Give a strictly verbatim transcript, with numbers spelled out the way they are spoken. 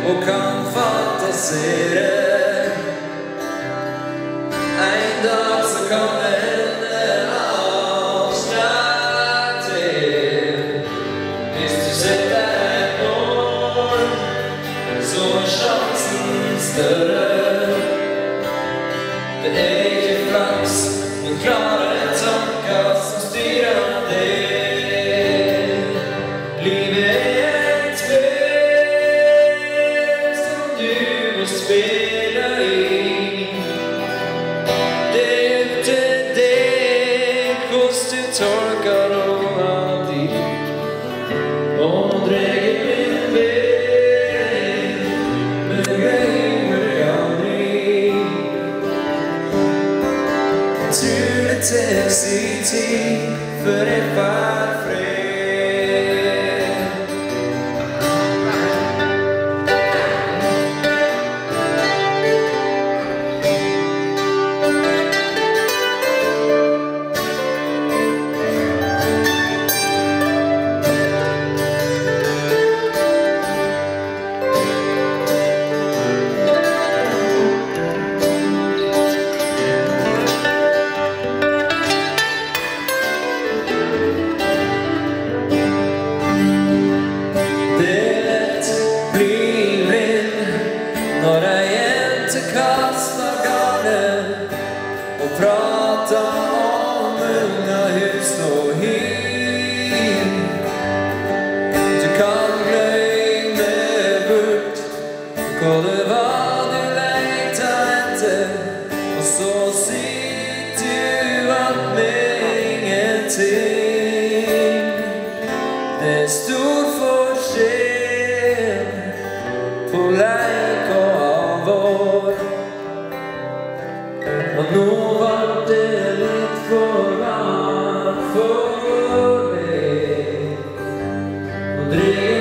og kan fantasere. En dag så kan det hende alt slår til. Hvis du setter et mål, så er sjansen større. Det er ikke flaks, men klare tanker som styrer det. Livet er et spill som du må spille i. Det er opp til deg hvordan du tolker noe av de. Og nå dreier min vei, men jeg glemmer aldri. Tror det til sin tid før jeg var fred. Når ei jente kastar garden og prater om unga hus og hym. Du kan glemme bort hva det var du lengta etter, og så sitter du alt med ingenting. Det er stor forskjell på leik og alvor. Og nå var det litt for varmt for meg. Nå dreier